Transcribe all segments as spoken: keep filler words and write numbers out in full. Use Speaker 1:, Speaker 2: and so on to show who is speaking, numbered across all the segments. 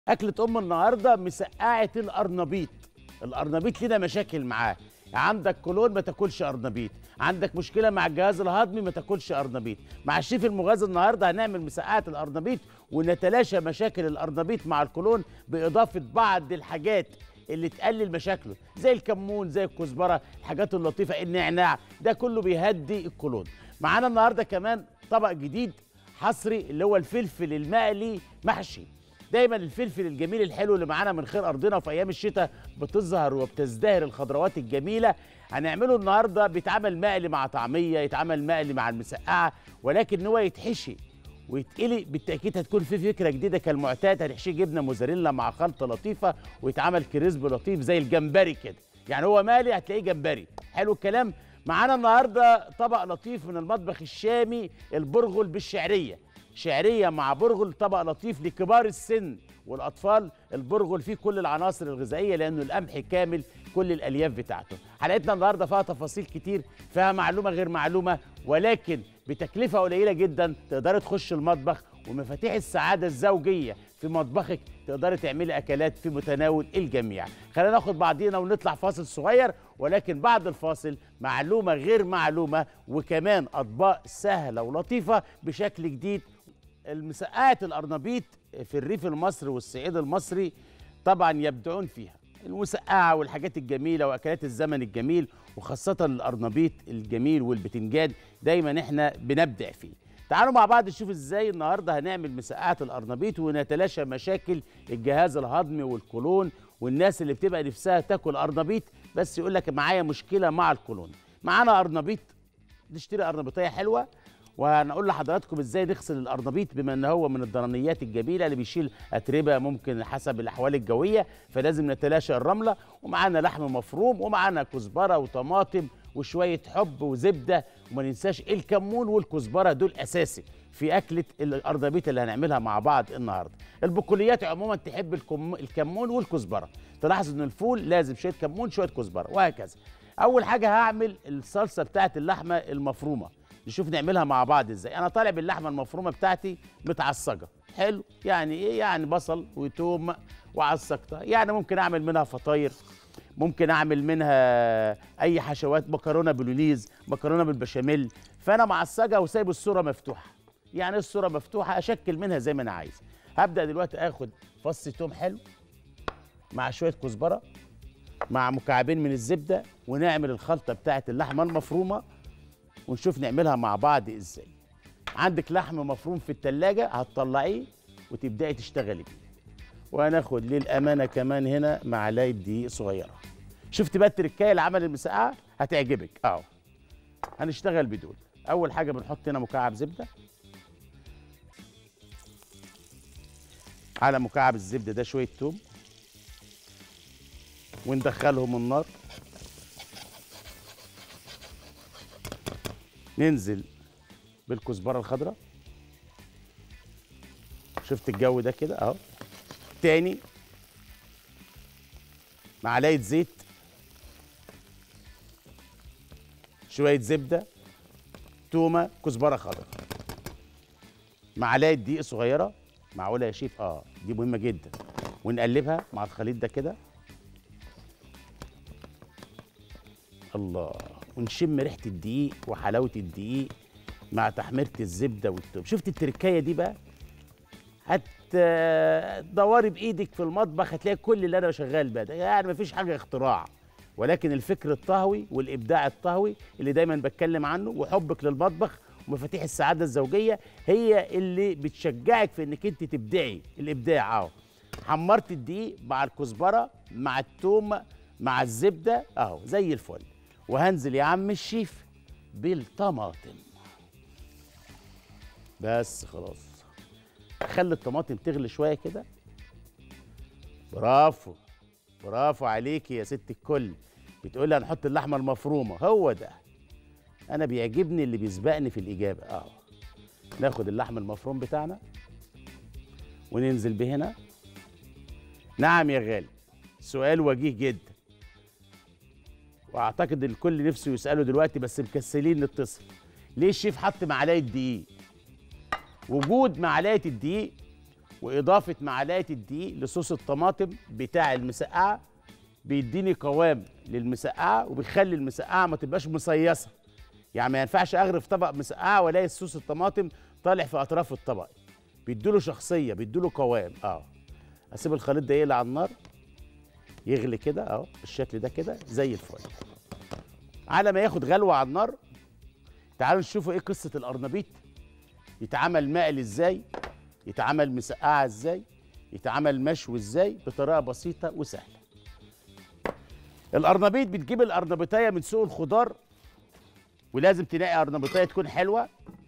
Speaker 1: أكلة أم النهاردة مسقعة القرنبيط. القرنبيط لنا مشاكل معاه. عندك كولون ما تاكلش قرنبيط، عندك مشكلة مع الجهاز الهضمي ما تاكلش قرنبيط. مع الشيف المغازي النهارده هنعمل مسقعة القرنبيط ونتلاشى مشاكل القرنبيط مع الكولون بإضافة بعض الحاجات اللي تقلل مشاكله زي الكمون زي الكزبرة، الحاجات اللطيفة، النعناع، ده كله بيهدي الكولون. معانا النهارده كمان طبق جديد حصري اللي هو الفلفل المقلي محشي. دايما الفلفل الجميل الحلو اللي معانا من خير ارضنا وفي ايام الشتاء بتظهر وبتزدهر الخضروات الجميله، هنعمله النهارده بيتعمل مقلي مع طعميه، يتعمل مقلي مع المسقعه، ولكن هو يتحشي ويتقلي بالتاكيد هتكون في فكره جديده كالمعتاد. هنحشيه جبنه موزاريلا مع خلطه لطيفه ويتعمل كريسب لطيف زي الجمبري كده، يعني هو مقلي هتلاقيه جمبري. حلو الكلام. معانا النهارده طبق لطيف من المطبخ الشامي، البرغل بالشعريه. شعريه مع برغل، طبق لطيف لكبار السن والاطفال. البرغل فيه كل العناصر الغذائيه لانه القمح كامل كل الالياف بتاعته. حلقتنا النهارده فيها تفاصيل كتير، فيها معلومه غير معلومه، ولكن بتكلفه قليله جدا تقدري تخش المطبخ، ومفاتيح السعاده الزوجيه في مطبخك تقدري تعملي اكلات في متناول الجميع. خلينا ناخد بعضينا ونطلع فاصل صغير، ولكن بعد الفاصل معلومه غير معلومه وكمان اطباق سهله ولطيفه بشكل جديد. المسقعة القرنبيط في الريف المصري والصعيد المصري طبعا يبدعون فيها، المسقعة والحاجات الجميلة وأكلات الزمن الجميل، وخاصة القرنبيط الجميل والبتنجان دايما احنا بنبدع فيه. تعالوا مع بعض نشوف ازاي النهارده هنعمل مسقعة القرنبيط ونتلاشى مشاكل الجهاز الهضمي والقولون، والناس اللي بتبقى نفسها تاكل قرنبيط بس يقول لك معايا مشكلة مع القولون. معانا قرنبيط، نشتري قرنبيطية حلوة، وهنقول لحضراتكم ازاي نغسل القرنبيط بما ان هو من الضرنيات الجميله اللي بيشيل اتربه ممكن حسب الاحوال الجويه، فلازم نتلاشى الرمله. ومعانا لحم مفروم ومعانا كزبره وطماطم وشويه حب وزبده، وما ننساش الكمون والكزبره، دول اساسي في اكله القرنبيط اللي هنعملها مع بعض النهارده. البقوليات عموما تحب الكم... الكمون والكزبره، تلاحظ ان الفول لازم شويه كمون شويه كزبره وهكذا. اول حاجه هعمل الصلصه بتاعت اللحمه المفرومه، نشوف نعملها مع بعض ازاي. انا طالع باللحمه المفرومه بتاعتي متعصجه حلو، يعني ايه؟ يعني بصل وتوم وعصجتها، يعني ممكن اعمل منها فطاير، ممكن اعمل منها اي حشوات، مكرونه بولونيز، مكرونه بالبشاميل، فانا معصجه وسايب الصوره مفتوحه، يعني الصوره مفتوحه اشكل منها زي ما انا عايز. هبدا دلوقتي اخد فص توم حلو مع شويه كزبره مع مكعبين من الزبده، ونعمل الخلطه بتاعت اللحمه المفرومه ونشوف نعملها مع بعض ازاي. عندك لحم مفروم في التلاجة هتطلعيه وتبدأي تشتغلي بيه. وهناخد للأمانة كمان هنا معلقة دقيق صغيرة. شفت بقى التركاية اللي عمل المسقعة؟ هتعجبك اهو. هنشتغل بدول. أول حاجة بنحط هنا مكعب زبدة. على مكعب الزبدة ده شوية توم. وندخلهم النار. ننزل بالكزبره الخضراء. شفت الجو ده كده اهو. تاني معلقه زيت، شويه زبده، تومه، كزبره خضراء، معلقه دقيق صغيره. معقوله يا شيف؟ اه دي مهمه جدا. ونقلبها مع الخليط ده كده. الله، ونشم ريحه الدقيق وحلاوه الدقيق مع تحميره الزبده والثوم. شفت التركايه دي بقى؟ هتدوري بايدك في المطبخ هتلاقي كل اللي انا شغال بقى ده، يعني مفيش حاجه اختراع، ولكن الفكر الطهوي والابداع الطهوي اللي دايما بتكلم عنه وحبك للمطبخ ومفاتيح السعاده الزوجيه هي اللي بتشجعك في انك انت تبدعي. الابداع اهو. حمرت الدقيق مع الكزبره مع الثوم مع الزبده اهو زي الفل. وهنزل يا عم الشيف بالطماطم. بس خلاص، خلي الطماطم تغلي شويه كده. برافو برافو عليكي يا ست الكل. بتقولي هنحط اللحمه المفرومه، هو ده انا بيعجبني اللي بيسبقني في الاجابه اهو. ناخد اللحم المفروم بتاعنا وننزل به هنا. نعم يا غالي، سؤال وجيه جدا، واعتقد الكل نفسه يساله دلوقتي بس مكسلين نتصل. ليه الشيف حط معلقه دقيق؟ وجود معلقه الدقيق واضافه معلقه الدقيق لصوص الطماطم بتاع المسقعه بيديني قوام للمسقعه وبيخلي المسقعه ما تبقاش مصيصه. يعني ما ينفعش اغرف طبق مسقعه والاقي صوص الطماطم طالع في اطراف الطبق. بيديله شخصيه، بيديله قوام. اه اسيب الخليط ده يقلع على النار يغلي كده اهو بالشكل ده كده زي الفل. على ما ياخد غلوه على النار تعالوا نشوفوا ايه قصه القرنبيط. يتعمل مقلي ازاي، يتعمل مسقعه ازاي، يتعمل مشوي ازاي بطريقه بسيطه وسهله. القرنبيط بتجيب القرنبيطيه من سوق الخضار، ولازم تلاقي قرنبيطيه تكون حلوه،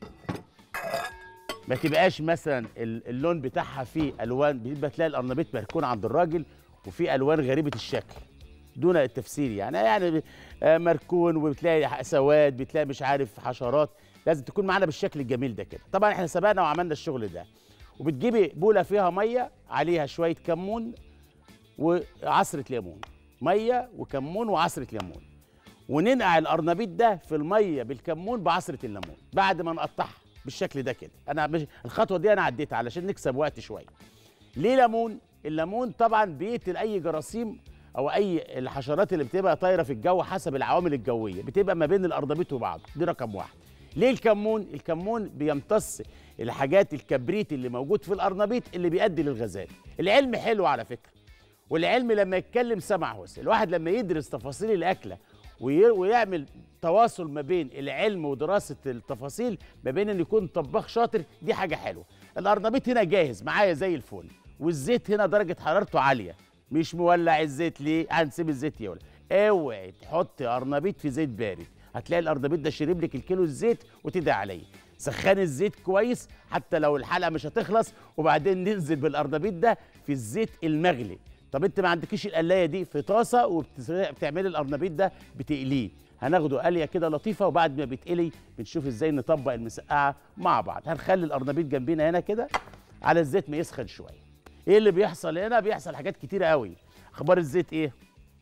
Speaker 1: ما تبقاش مثلا اللون بتاعها فيه الوان. بيبقى تلاقي القرنبيط مركون عند الراجل وفيه الوان غريبه الشكل دون التفسير، يعني يعني مركون وبتلاقي سواد، بتلاقي مش عارف حشرات. لازم تكون معانا بالشكل الجميل ده كده. طبعا احنا سبقنا وعملنا الشغل ده. وبتجيبي بوله فيها ميه عليها شويه كمون وعصره ليمون، ميه وكمون وعصره ليمون، وننقع القرنبيط ده في الميه بالكمون بعصره الليمون بعد ما نقطعها بالشكل ده كده. انا مش الخطوه دي انا عديتها علشان نكسب وقت شويه. ليه ليمون؟ الليمون طبعا بيقتل اي جراثيم او اي الحشرات اللي بتبقى طايره في الجو حسب العوامل الجويه، بتبقى ما بين القرنبيط وبعض. دي رقم واحد. ليه الكمون؟ الكمون بيمتص الحاجات الكبريت اللي موجود في القرنبيط اللي بيؤدي للغازات. العلم حلو على فكره، والعلم لما يتكلم سمع هوس. الواحد لما يدرس تفاصيل الاكله ويعمل تواصل ما بين العلم ودراسه التفاصيل ما بين ان يكون طباخ شاطر، دي حاجه حلوه. القرنبيط هنا جاهز معايا زي الفل، والزيت هنا درجه حرارته عاليه، مش مولع الزيت. ليه؟ هنسيب الزيت يولع. اوعي تحط قرنبيط في زيت بارد، هتلاقي القرنبيط ده شرب لك الكيلو الزيت وتدعي عليه. سخن الزيت كويس حتى لو الحلقه مش هتخلص، وبعدين ننزل بالقرنبيط ده في الزيت المغلي. طب انت ما عندكيش القلايه دي، في طاسه وبتعملي القرنبيط ده بتقليه. هناخده قليه كده لطيفه، وبعد ما بيتقلي بنشوف ازاي نطبق المسقعه مع بعض. هنخلي القرنبيط جنبينا هنا كده على الزيت ما يسخن شويه. ايه اللي بيحصل هنا؟ بيحصل حاجات كتيره قوي. اخبار الزيت ايه؟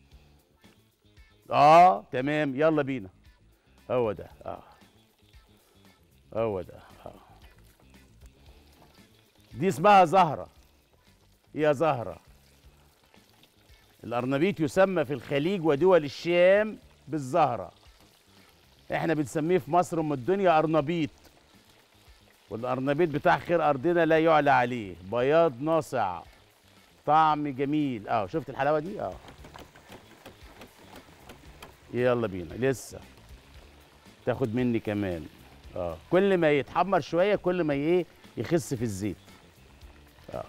Speaker 1: اه تمام، يلا بينا. هو ده اه هو ده اه دي اسمها زهره. يا زهره، القرنبيط يسمى في الخليج ودول الشام بالزهره. احنا بنسميه في مصر ام الدنيا قرنبيط. والقرنبيط بتاع خير ارضنا لا يعلى عليه، بياض ناصع، طعم جميل. اه شفت الحلاوه دي؟ اه يلا بينا. لسه تاخد مني كمان. اه كل ما يتحمر شويه كل ما ايه يخس في الزيت. اه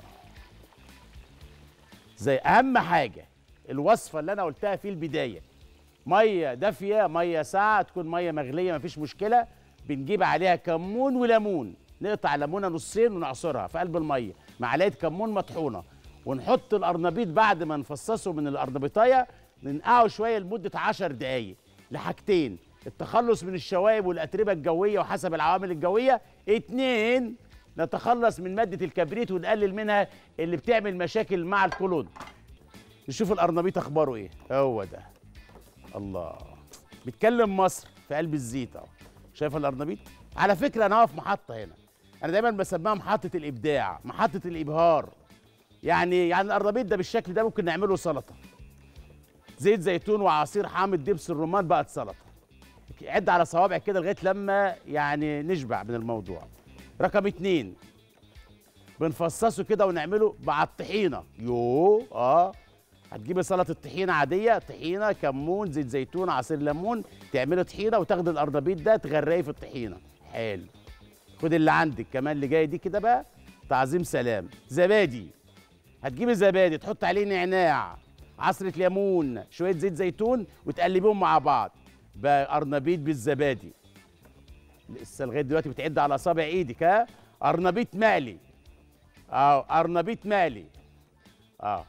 Speaker 1: زي اهم حاجه الوصفه اللي انا قلتها في البدايه، ميه دافيه ميه ساقعه، تكون ميه مغليه مفيش مشكله. بنجيب عليها كمون وليمون، نقطع ليمونه نصين ونعصرها في قلب الميه، معلقه كمون مطحونه، ونحط القرنبيط بعد ما نفصصه من القرنبيطايه ننقعه شويه لمده عشر دقائق لحاجتين: التخلص من الشوائب والاتربه الجويه وحسب العوامل الجويه. اتنين، نتخلص من ماده الكبريت ونقلل منها اللي بتعمل مشاكل مع القولون. نشوف القرنبيط اخباره ايه. هو ده. الله، بيتكلم مصر في قلب الزيت اهو. شايف القرنبيط؟ على فكره انا واقف محطه هنا، انا دايما بسميها محطه الابداع، محطه الابهار. يعني يعني القرنبيط ده بالشكل ده ممكن نعمله سلطه، زيت زيتون وعصير حامض دبس الرمان بقت سلطه. عد على صوابعك كده لغايه لما يعني نشبع من الموضوع. رقم اتنين، بنفصصه كده ونعمله مع الطحينه. يوه اه هتجيبي سلطه طحينه عاديه، طحينه كمون زيت زيتون عصير ليمون، تعملي طحينه وتاخدي القرنبيط ده تغرقيه في الطحينه. حلو. خد اللي عندك كمان اللي جاي دي كده بقى تعظيم سلام. زبادي، هتجيبي زبادي تحط عليه نعناع، عصره ليمون، شويه زيت زيتون، وتقلبيهم مع بعض. بقى قرنبيط بالزبادي. لسه لغايه دلوقتي بتعد على اصابع ايدك. ها قرنبيط مقلي. اه قرنبيط مقلي. اه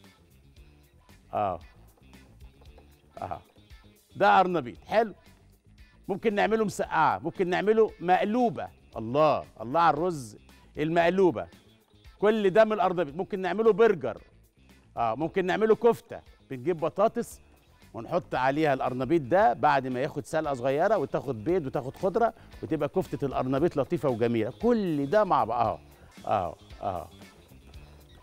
Speaker 1: اه اه ده قرنبيط حلو. ممكن نعمله مسقعه، ممكن نعمله مقلوبه. الله الله على الرز المقلوبه. كل ده من القرنبيط. ممكن نعمله برجر. اه ممكن نعمله كفته. بنجيب بطاطس ونحط عليها القرنبيط ده بعد ما ياخد سلقه صغيره، وتاخد بيض وتاخد خضره، وتبقى كفته القرنبيط لطيفه وجميله. كل ده مع بعض اهو اهو اهو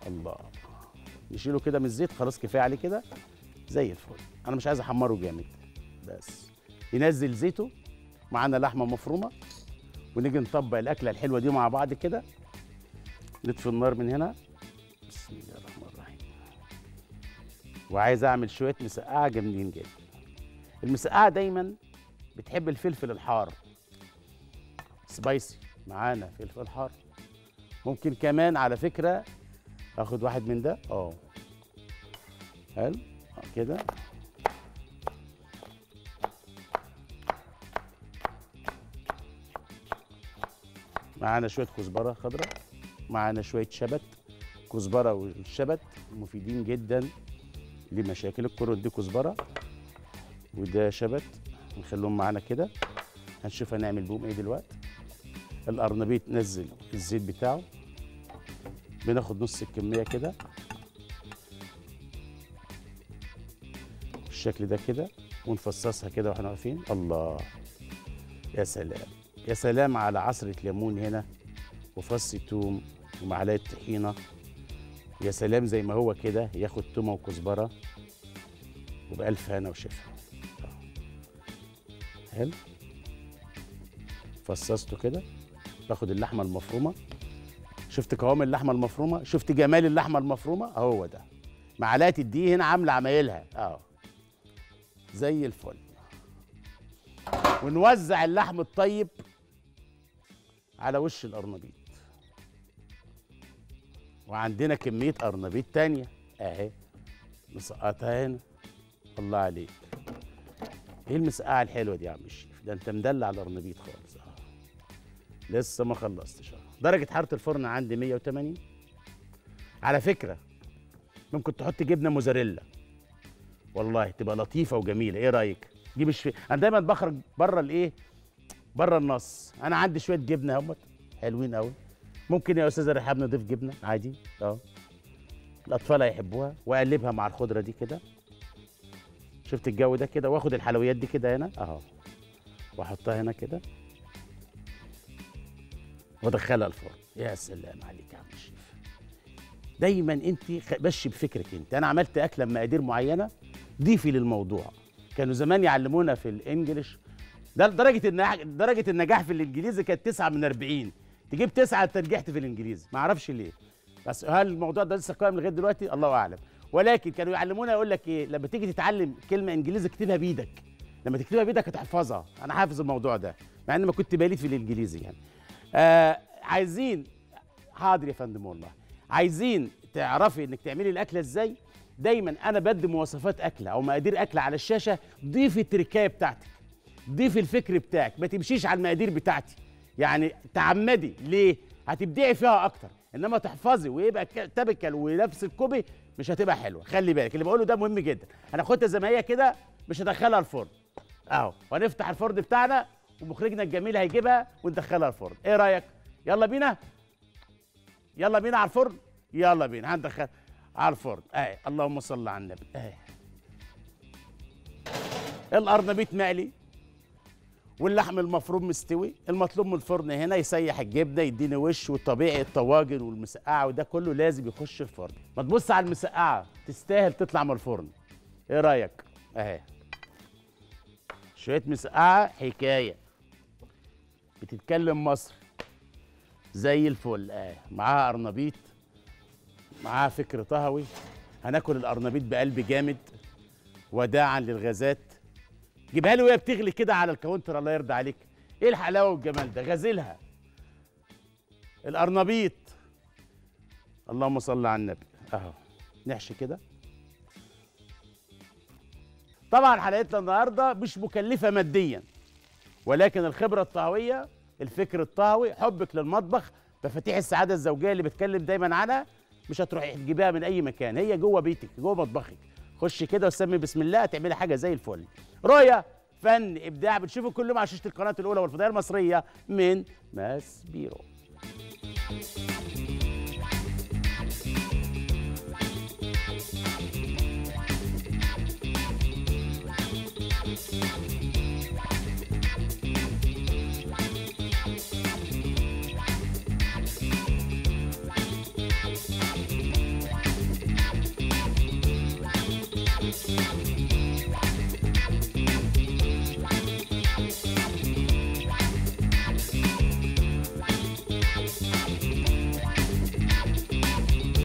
Speaker 1: الله. نشيله كده من الزيت، خلاص كفايه عليه كده زي الفل. انا مش عايز احمره جامد، بس ينزل زيته. معانا لحمه مفرومه، ونيجي نطبق الاكله الحلوه دي مع بعض كده. نطفي النار من هنا. بسم الله الرحمن الرحيم. وعايز اعمل شويه مسقعه جامدين جدا. المسقعه دايما بتحب الفلفل الحار، سبايسي. معانا فلفل حار. ممكن كمان على فكره اخد واحد من ده. اه حلو كده. معانا شويه كزبره خضراء، معانا شويه شبت. كزبره والشبت مفيدين جدا لمشاكل الكولون. دي كزبره وده شبت، نخليهم معانا كده. هنشوف هنعمل بهم ايه دلوقتي. القرنبيط نزل الزيت بتاعه، بناخد نص الكميه كده بالشكل ده كده، ونفصصها كده واحنا واقفين. الله، يا سلام يا سلام على عصرة ليمون هنا وفص توم ومعلقة طحينة. يا سلام زي ما هو كده، ياخد تومة وكزبرة وبألف هنا وشفا. حلو. فصصته كده. باخد اللحمة المفرومة. شفت قوام اللحمة المفرومة؟ شفت جمال اللحمة المفرومة؟ اهو ده. معلقة الدقيق هنا عاملة عمايلها اهو زي الفل. ونوزع اللحم الطيب على وش القرنبيط. وعندنا كمية قرنبيط تانية اهي نسقطها هنا. الله عليك. ايه المسقعة الحلوة دي يا عم الشيف؟ ده انت مدلع القرنبيط خالص. اه لسه ما خلصتش. اه درجة حرارة الفرن عندي مية وتمانين. على فكرة ممكن تحط جبنة موزاريلا، والله تبقى لطيفة وجميلة. ايه رأيك؟ دي مش في... انا دايما بخرج بره الايه، بره النص. انا عندي شويه جبنه اهمت حلوين قوي. ممكن يا استاذه رحاب نضيف جبنه عادي اه، الاطفال هيحبوها. واقلبها مع الخضره دي كده. شفت الجو ده كده. واخد الحلويات دي كده هنا اهو، واحطها هنا كده، وادخلها الفرن. يا سلام عليك يا عم الشيف. دايما انت مشي بفكرك انت. انا عملت اكله بمقادير معينه، ضيفي للموضوع. كانوا زمان يعلمونا في الانجليش ده درجه النجاح، درجه النجاح في الانجليزي كانت تسعة من أربعين. تجيب تسعة انت نجحت في الانجليزي، ما اعرفش ليه. بس هل الموضوع ده لسه قائم لغايه دلوقتي؟ الله اعلم. ولكن كانوا يعلمونا يقول لك ايه، لما تيجي تتعلم كلمه انجليزي اكتبها بايدك. لما تكتبها بايدك هتحفظها. انا حافظ الموضوع ده مع اني ما كنت بليد في الانجليزي يعني. آه عايزين، حاضر يا فندم والله. عايزين تعرفي انك تعملي الاكله ازاي؟ دايما انا بدي مواصفات اكله او مقادير اكله على الشاشه. ضيفي التركايه بتاعتك، ضيفي الفكر بتاعك، ما تمشيش على المقادير بتاعتي. يعني تعمدي ليه؟ هتبدعي فيها اكتر. انما تحفظي ويبقى تبكل ونفس الكوبي مش هتبقى حلوه. خلي بالك اللي بقوله ده مهم جدا. هناخدها زي ما هي كده، مش هدخلها الفرن اهو. وهنفتح الفرن بتاعنا ومخرجنا الجميل هيجيبها وندخلها الفرن. ايه رايك؟ يلا بينا، يلا بينا على الفرن. يلا بينا هندخل على الفرن اهي. اللهم صل على النبي. اهي القرنبيط مقلي واللحم المفروم مستوي. المطلوب من الفرن هنا يسيح الجبنه، يديني وش. والطبيعي الطواجن والمسقعه وده كله لازم يخش الفرن. ما تبص على المسقعه، تستاهل تطلع من الفرن. ايه رايك؟ اهي شويه مسقعه حكايه، بتتكلم مصر زي الفل. اهي معاها قرنبيط، معاها فكر طهوي. هناكل القرنبيط بقلب جامد وداعا للغازات. جيبها لي وهي بتغلي كده على الكاونتر. الله يرضى عليك. ايه الحلاوه والجمال ده؟ غازلها القرنبيط. اللهم صل على النبي. اهو نحشي كده. طبعا حلقتنا النهارده مش مكلفه ماديا، ولكن الخبره الطهويه، الفكر الطهوي، حبك للمطبخ، مفاتيح السعاده الزوجيه اللي بتكلم دايما عنها، مش هتروحي تجيبها من اي مكان. هي جوه بيتك، جوه مطبخك. خش كده وسمي بسم الله، تعملي حاجه زي الفل. رؤيه، فن، ابداع، بتشوفوا كل يوم على شاشه القناه الاولى والفضائيه المصريه من ماس بيرو.